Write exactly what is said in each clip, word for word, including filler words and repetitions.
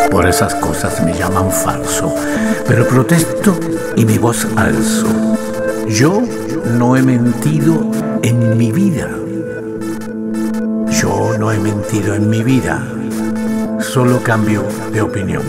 Por esas cosas me llaman falso, pero protesto y mi voz alzo. Yo no he mentido en mi vida. Yo no he mentido en mi vida. Solo cambio de opinión.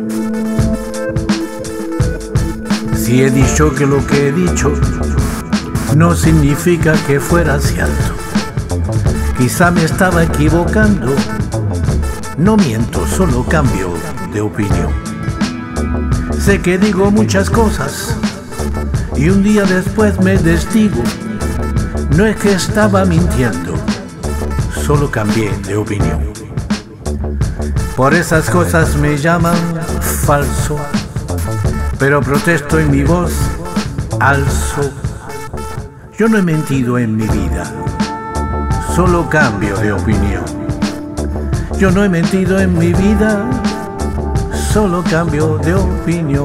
Si he dicho que lo que he dicho no significa que fuera cierto. Quizá me estaba equivocando. No miento, solo cambio de opinión. Sé que digo muchas cosas y un día después me desdigo. No es que estaba mintiendo, solo cambié de opinión. Por esas cosas me llaman falso, pero protesto y mi voz alzo. Yo no he mentido en mi vida, solo cambio de opinión. Yo no he mentido en mi vida, solo cambio de opinión.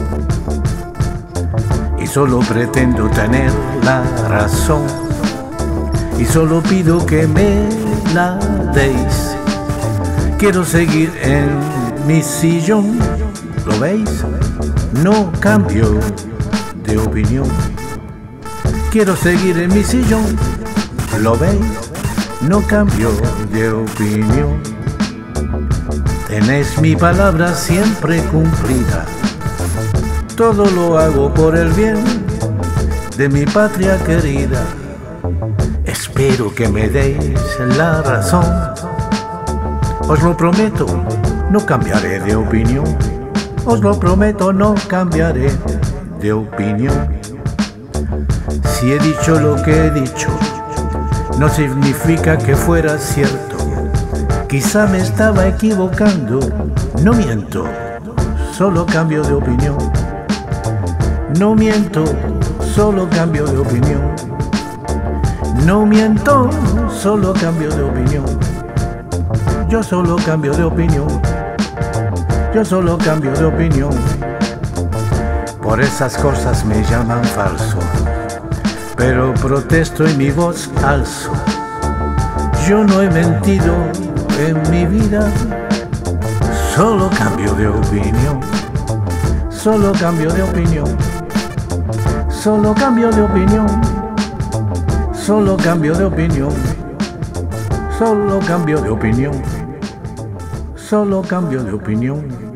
Y solo pretendo tener la razón, y solo pido que me la deis. Quiero seguir en mi sillón, ¿lo veis? No cambio de opinión. Quiero seguir en mi sillón, ¿lo veis? No cambio de opinión. Tenéis mi palabra siempre cumplida. Todo lo hago por el bien de mi patria querida. Espero que me deis la razón. Os lo prometo, no cambiaré de opinión. Os lo prometo, no cambiaré de opinión. Si he dicho lo que he dicho, no significa que fuera cierto. Quizá me estaba equivocando. No miento, solo cambio de opinión. No miento, solo cambio de opinión. No miento, solo cambio de opinión. Yo solo cambio de opinión. Yo solo cambio de opinión. Por esas cosas me llaman falso, pero protesto y mi voz alzo. Yo no he mentido en mi vida, solo cambio de opinión. Solo cambio de opinión. Solo cambio de opinión. Solo cambio de opinión. Solo cambio de opinión. Solo cambio de opinión.